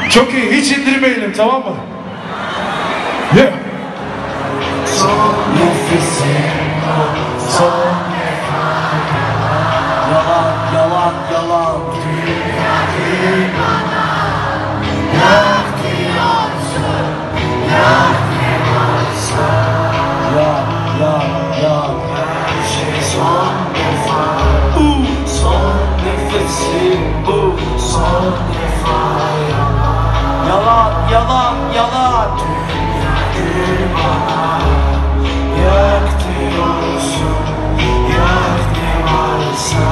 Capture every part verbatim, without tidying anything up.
Çok iyi, hiç indirmeyelim, tamam mı? Yeah. Son nefesim o, son yalan, yalan, yalan. Dünya değil bana, yak diyorsun, yak ne varsa. Yak, yak, yak. Her şey son defa. Bu son nefesim bu, son defa yalan. Yalan, yalan, yalan. Dünya değil bana, yak diyorsun, yak ne varsa.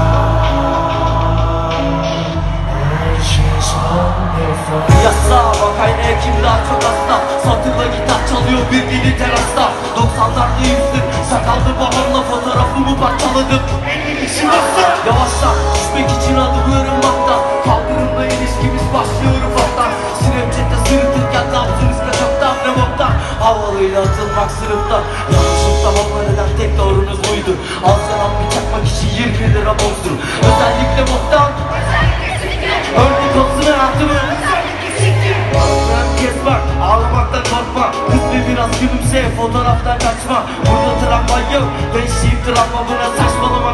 Her şey son defa. Yasa bak aynaya kim daha çok hasta. Satırla gitar çalıyor bir dili terasta. doksanlarda yüzdüm, sakallı babamla fotoğrafımı parçaladım. Yavaşla, düşmek için adımlarım bakta. Kaldırımla ilişkimiz başlıyor ufaktan. Snapchat'te sırıtırken ne yaptınız kaçaktan ne boktan. Havalıyla atılmak sınıftan. Yanlışlıkla baba neden tek doğrunuz buydu. Al sana bir çakmak işi yirmi lira bozdur. Özellikle boktan. Örnek olsun hayatımı. Kes bak, ağlamaktan korkma. Kısmi biraz gülümse, fotoğraftan kaçma. Burada travma yok, gençliğim travma. Buna saçmalama.